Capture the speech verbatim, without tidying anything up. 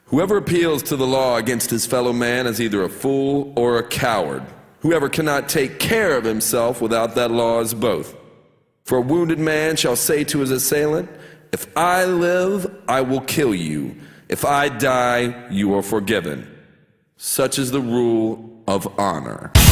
Whoever appeals to the law against his fellow man is either a fool or a coward. Whoever cannot take care of himself without that law is both. For a wounded man shall say to his assailant, "If I live, I will kill you. If I die, you are forgiven." Such is the rule of honor.